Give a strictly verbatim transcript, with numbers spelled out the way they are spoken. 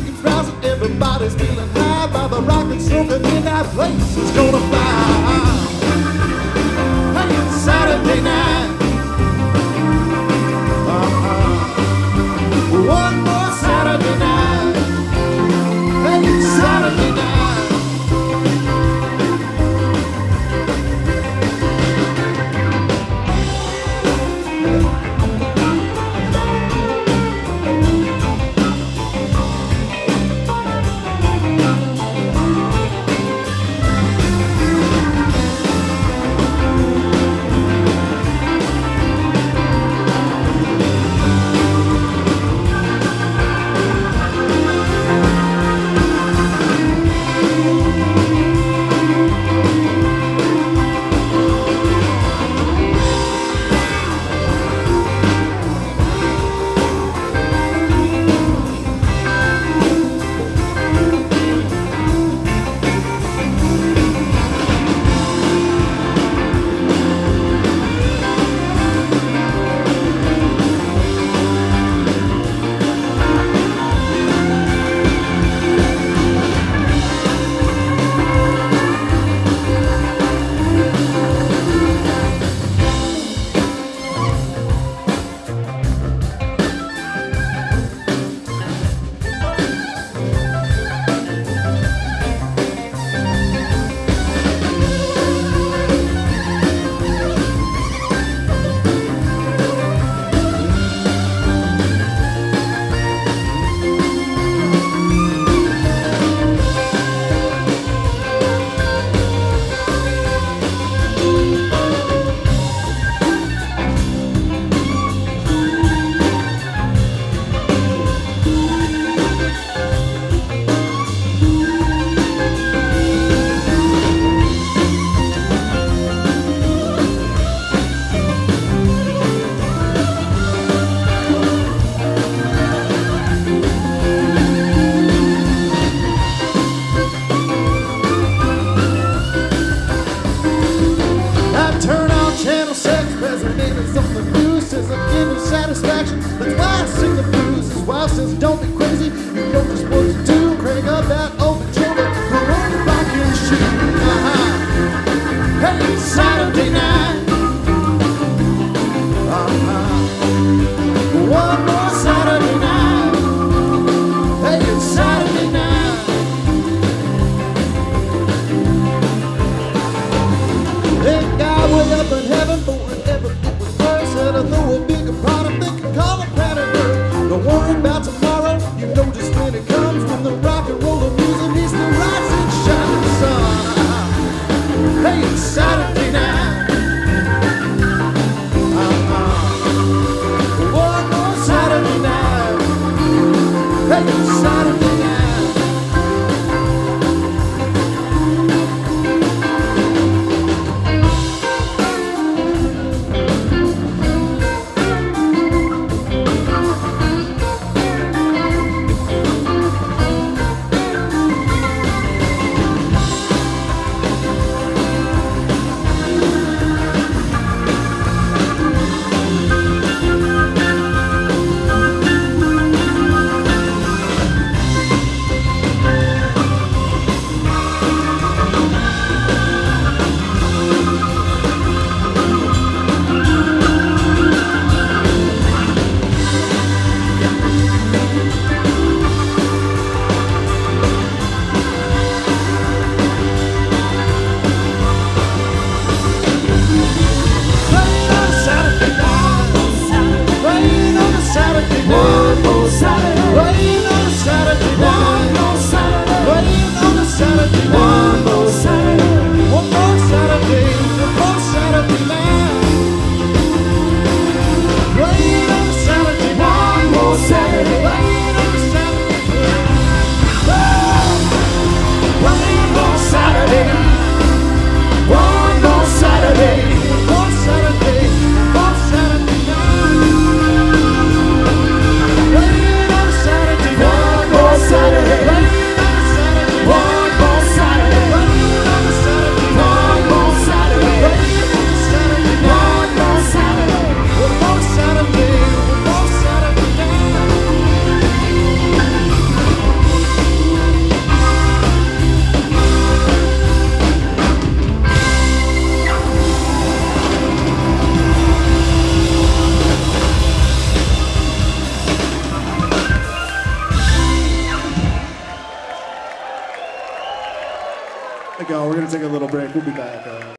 weekend's rousing, everybody's feeling high by the rockin' soaking in that place. It's gonna fly. Hey, it's Saturday night. Uh-huh. One more Saturday night. Hey, it's Saturday night. Satisfaction, that's why I sing the blues. His wife says don't be crazy, you know just what to do. Crank up that open shoulder, put on your rocking shoe. Uh-huh. Hey, it's Saturday night. Uh-huh. One more Saturday night. Hey, it's Saturday night. That guy way up in heaven, but whenever it was first, said I throw a bigger product. Call a predator. Don't worry about tomorrow. You know just when it comes. When the rock and roll of music meets the rising shining sun. Hey, it's Saturday night. Uh-huh. One more Saturday night. Hey, it's Saturday night. Let go. We're going to take a little break. We'll be back. Uh,